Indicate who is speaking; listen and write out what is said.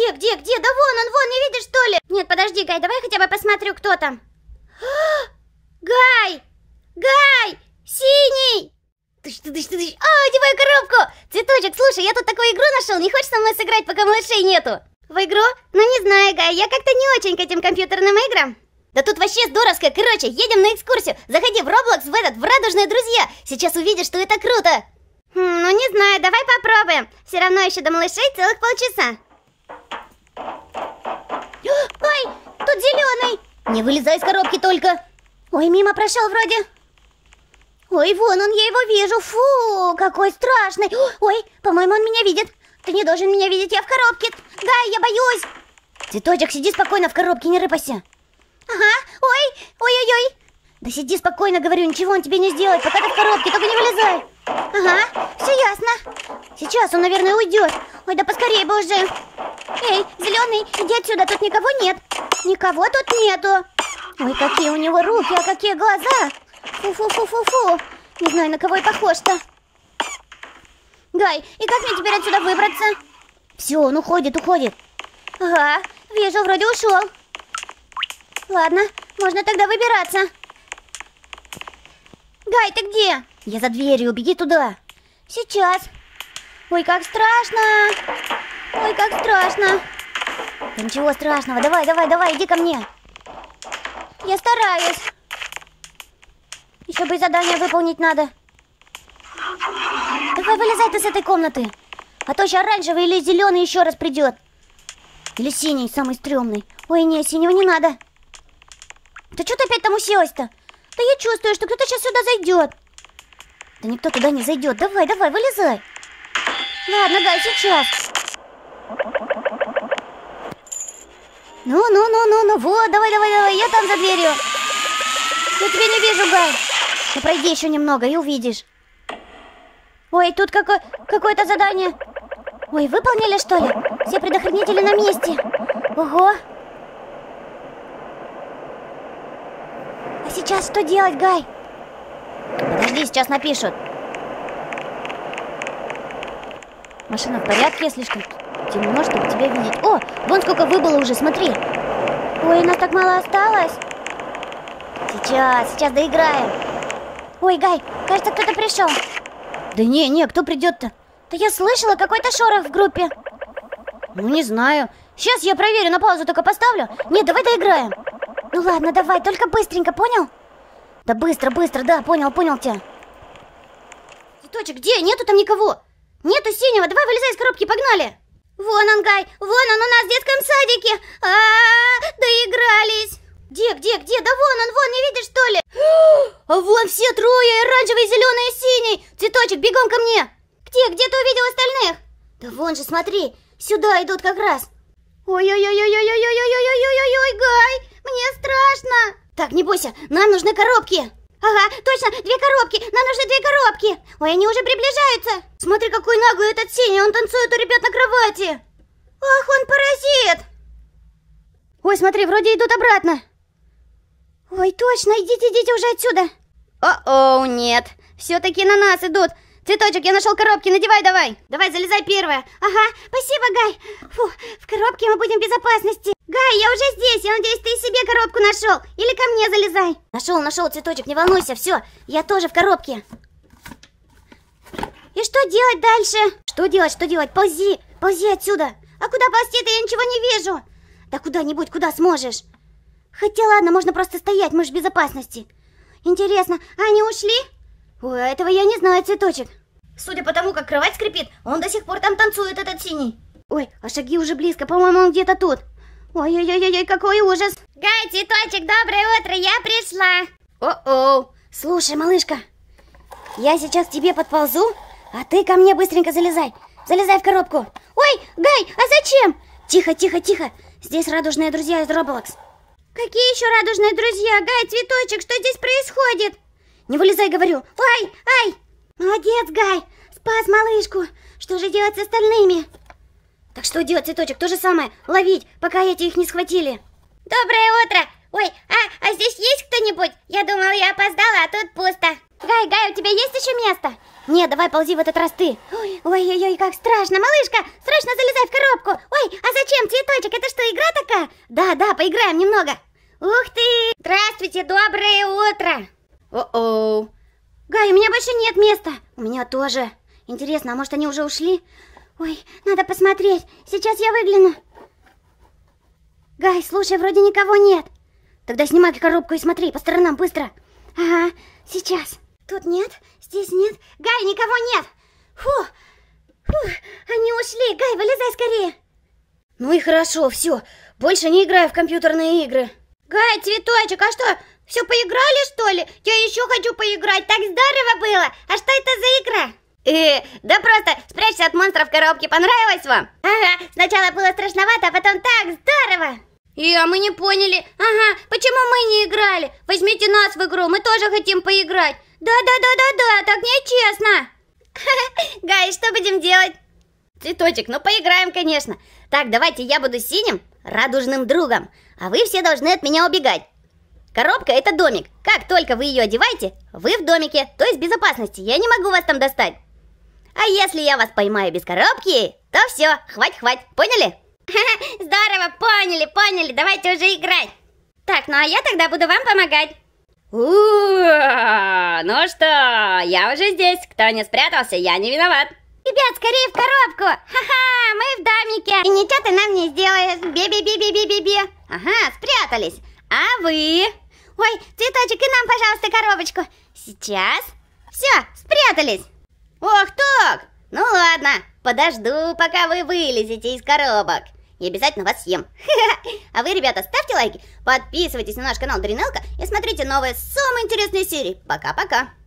Speaker 1: Где? Да вон, не видишь, что ли? Нет, подожди, Гай, давай хотя бы посмотрю, кто там. Гай! Синий! Одевай коробку! Цветочек, слушай, я тут такую игру нашел, не хочешь со мной сыграть, пока малышей нету? В игру? Ну не знаю, Гай, я как-то не очень к этим компьютерным играм. Да тут вообще здоровская, короче, едем на экскурсию. Заходи в Roblox, в радужные друзья. Сейчас увидишь, что это круто. Ну не знаю, давай попробуем. Все равно еще до малышей целых полчаса. Ой, тут зеленый. Не вылезай из коробки только. Ой, мимо прошел вроде. Ой, вон он, я его вижу. Фу, какой страшный. Ой, по-моему, он меня видит. Ты не должен меня видеть, я в коробке. Гай, я боюсь. Цветочек, сиди спокойно в коробке, не рыпайся. Ага, ой. Да сиди спокойно, говорю, ничего он тебе не сделает, пока ты в коробке, только не вылезай. Ага, все ясно. Сейчас он, наверное, уйдет. Ой, да поскорее бы уже. Эй, зеленый, иди отсюда, тут никого нет. Никого тут нету. Ой, какие у него руки, а какие глаза. Фу. Не знаю, на кого и похож-то. Гай, и как мне теперь отсюда выбраться? Все, он уходит. Ага, вижу, вроде ушел. Ладно, можно тогда выбираться. Гай, ты где? Я за дверью, беги туда. Сейчас. Ой, как страшно. Да ничего страшного, давай, иди ко мне. Я стараюсь. Еще бы и задание выполнить надо. Давай вылезай ты с этой комнаты. А то еще оранжевый или зеленый еще раз придет. Или синий, самый стрёмный. Ой, не, синего не надо. Да что ты опять там уселась-то? Да я чувствую, что кто-то сейчас сюда зайдет. Да никто туда не зайдет. Давай, вылезай. Ладно, Гай, сейчас. Ну, вот, давай, я там за дверью. Я тебя не вижу, Гай. Ну, пройди еще немного и увидишь. Ой, тут какое-то задание. Ой, выполнили, что ли? Все предохранители на месте. Ого. А сейчас что делать, Гай? Подожди, сейчас напишут. Машина в порядке, слишком темно, чтобы тебя видеть. О, вон сколько выбыло уже, смотри. Ой, нас так мало осталось. Сейчас доиграем. Ой, Гай, кажется, кто-то пришел. Да не, кто придет-то? Да я слышала какой-то шорох в группе. Ну, не знаю. Сейчас я проверю, на паузу только поставлю. Нет, давай доиграем. Ну ладно, давай, только быстренько, понял? Да быстро, да, понял тебя. Цветочек, где? Нету там никого. Нету синего, давай вылезай из коробки, погнали. Вон он, Гай, вон он у нас в детском садике. Доигрались. Где? Да вон он, не видишь, что ли? А вон все трое, оранжевый, зеленый и синий. Цветочек, бегом ко мне. Где ты увидел остальных? Да вон же, смотри, сюда идут как раз. Ой-ой-ой-ой-ой-ой-ой-ой-ой-ой-ой, Гай, мне страшно. Так, не бойся, нам нужны коробки. Ага, точно, 2 коробки, нам нужны 2 коробки. Ой, они уже приближаются. Смотри, какой наглый этот синий, он танцует у ребят на кровати. Ах, он паразит. Ой, смотри, вроде идут обратно. Ой, точно, идите уже отсюда. О-оу, нет, все-таки на нас идут. Цветочек, я нашел коробки, надевай давай. Давай, залезай первая. Ага, спасибо, Гай. Фу, в коробке мы будем в безопасности. Гай, я уже здесь, я надеюсь, ты себе коробку нашел. Или ко мне залезай. Нашел, Цветочек, не волнуйся, все, я тоже в коробке. И что делать дальше? Что делать? Ползи отсюда. А куда ползти-то, я ничего не вижу. Да куда-нибудь, куда сможешь. Хотя ладно, можно просто стоять, мы же в безопасности. Интересно, они ушли? Ой, этого я не знаю, Цветочек. Судя по тому, как кровать скрипит, он до сих пор там танцует, этот синий. Ой, а шаги уже близко, по-моему, он где-то тут. Ой-ой-ой-ой, какой ужас. Гай, Цветочек, доброе утро, я пришла. О-оу. Слушай, малышка, я сейчас к тебе подползу, а ты ко мне быстренько залезай. Залезай в коробку. Ой, Гай, а зачем? Тихо. Здесь радужные друзья из Roblox. Какие еще радужные друзья? Гай, Цветочек, что здесь происходит? Не вылезай, говорю. Ай! Молодец, Гай, спас малышку. Что же делать с остальными? Так что делать, Цветочек? То же самое. Ловить, пока эти их не схватили. Доброе утро. Ой, здесь есть кто-нибудь? Я думала, я опоздала, а тут пусто. Гай, у тебя есть еще место? Нет, давай ползи в этот раз ты. Ой-ой-ой, как страшно. Малышка, срочно залезай в коробку. Ой, а зачем, Цветочек? Это что, игра такая? Да, поиграем немного. Ух ты! Здравствуйте, доброе утро. О-оу. Гай, у меня больше нет места. У меня тоже. Интересно, а может они уже ушли? Ой, надо посмотреть. Сейчас я выгляну. Гай, слушай, вроде никого нет. Тогда снимай коробку и смотри по сторонам быстро. Ага, сейчас. Тут нет, здесь нет. Гай, никого нет. Фу, они ушли. Гай, вылезай скорее. Ну и хорошо, все. Больше не играю в компьютерные игры. Гай, Цветочек, а что, все поиграли, что ли? Я еще хочу поиграть, так здорово было. А что это за игра? Да просто спрячься от монстров в коробке, понравилось вам? Ага, сначала было страшновато, а потом так здорово. А мы не поняли. Ага, почему мы не играли? Возьмите нас в игру, мы тоже хотим поиграть. Да, так нечестно. Гай, что будем делать? Цветочек, ну поиграем, конечно. Так, давайте я буду синим, радужным другом, а вы все должны от меня убегать. Коробка — это домик. Как только вы ее одеваете, вы в домике, то есть в безопасности. Я не могу вас там достать. А если я вас поймаю без коробки, то все, хватит, поняли? Здорово, поняли, давайте уже играть. Так, ну а я тогда буду вам помогать. Ну что, я уже здесь. Кто не спрятался, я не виноват. Ребят, скорее в коробку. Ха-ха, мы в домике. И ничего ты нам не сделаешь. Би-би-би-би-би-би-би. Ага, спрятались. А вы? Ой, Цветочек, и нам, пожалуйста, коробочку. Сейчас. Все, спрятались. Ох так. Ну ладно, подожду, пока вы вылезете из коробок. И обязательно вас съем. А вы, ребята, ставьте лайки, подписывайтесь на наш канал Даринелка и смотрите новые самые интересные серии. Пока-пока.